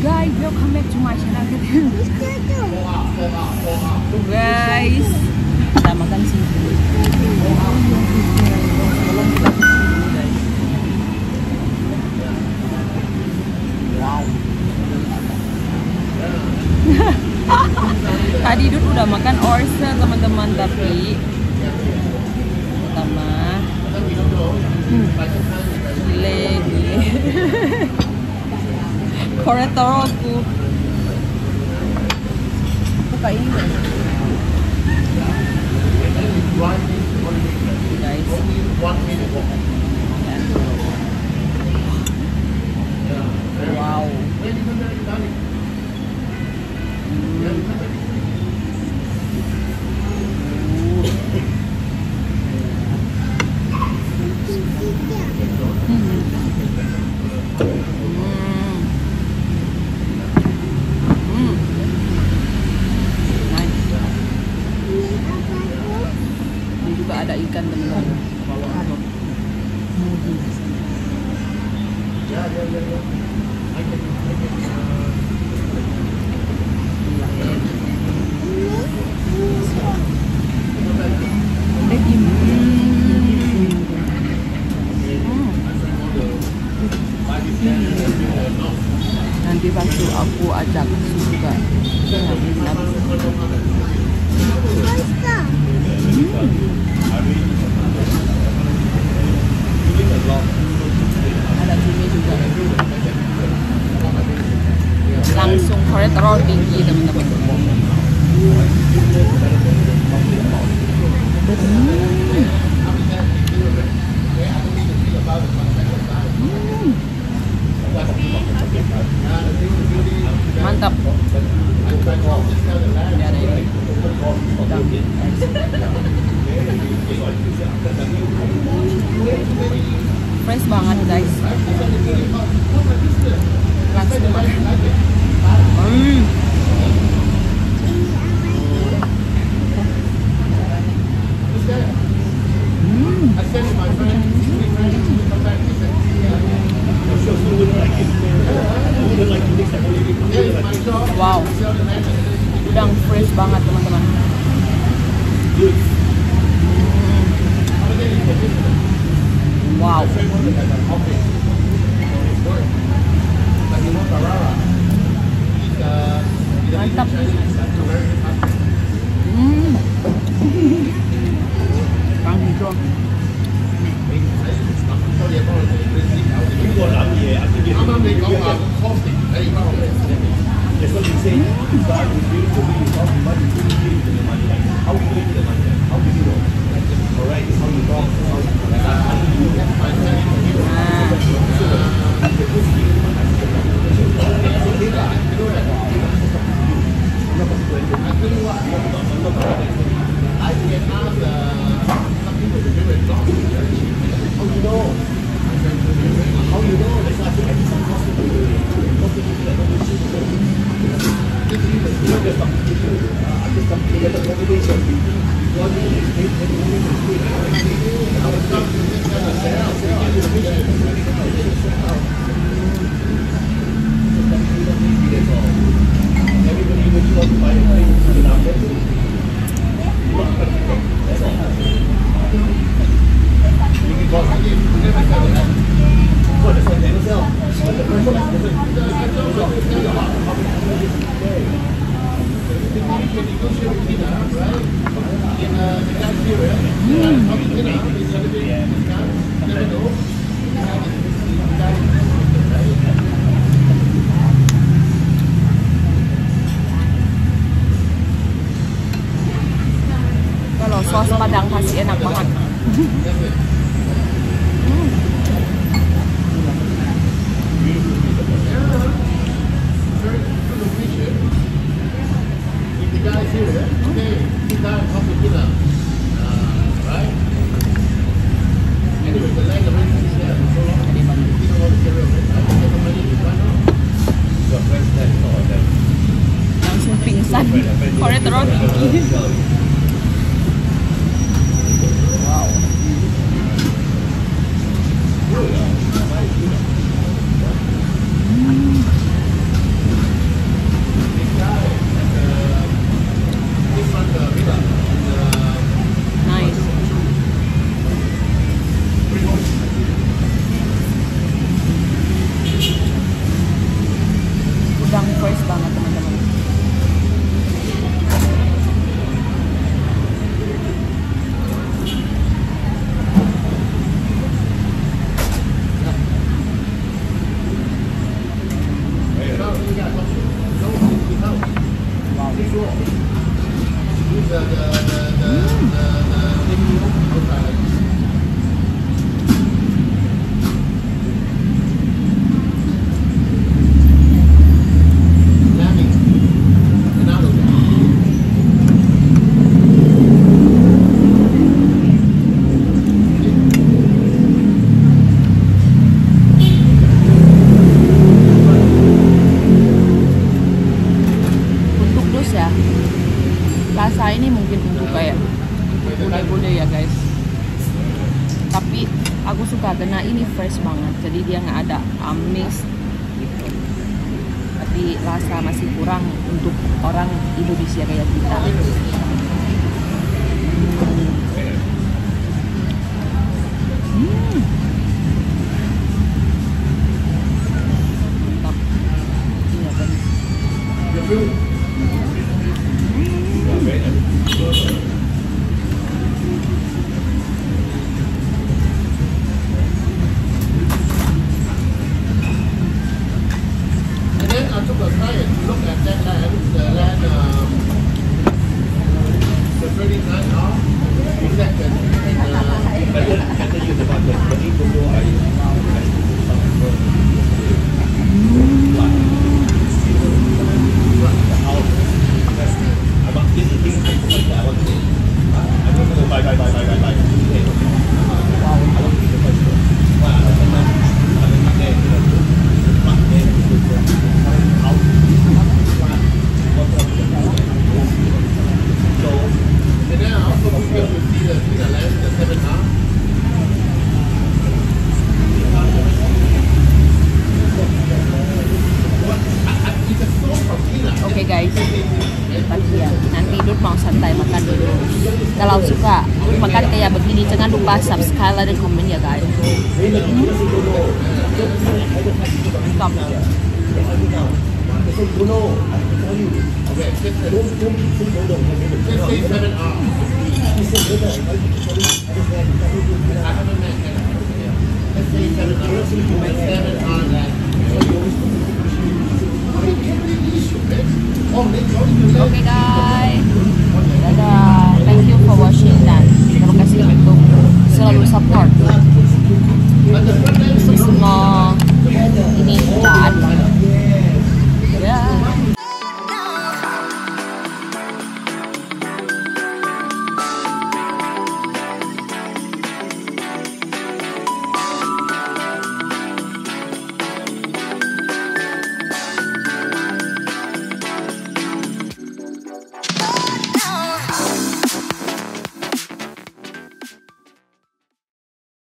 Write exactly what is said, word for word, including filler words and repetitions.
guys, welcome back to my channel. Tuh guys, kita makan seafood. Wow. Tadi Dut udah makan oyster teman-teman, tapi pertama hmm, gile gile kolesterol aku buka ini guys. Wow. Ada ikan teman-teman. Nanti waktu aku ajak juga. Ada cumi juga. Langsung kolesterol tinggi teman-teman. Mantap. Fresh banget guys. Langsung makan. Hmm. Wow, udang fresh banget teman-teman. Wow, mantap. Hmm. Kang hijau. Kalau sos Padang pasti enak banget. Langsung pingsan, kolesterol tinggi. Wow. Hmm. Rasa ini mungkin untuk kayak bude-bude ya guys, tapi aku suka karena ini fresh banget, jadi dia nggak ada amis gitu. Tapi rasa masih kurang untuk orang Indonesia kayak kita. Hmm. Mantap. Ini apa nih? Oke guys, pagi ya. Nanti Dut mau santai makan dulu. Kalau suka makan kayak begini, jangan lupa subscribe dan komen ya guys. Stop. Seven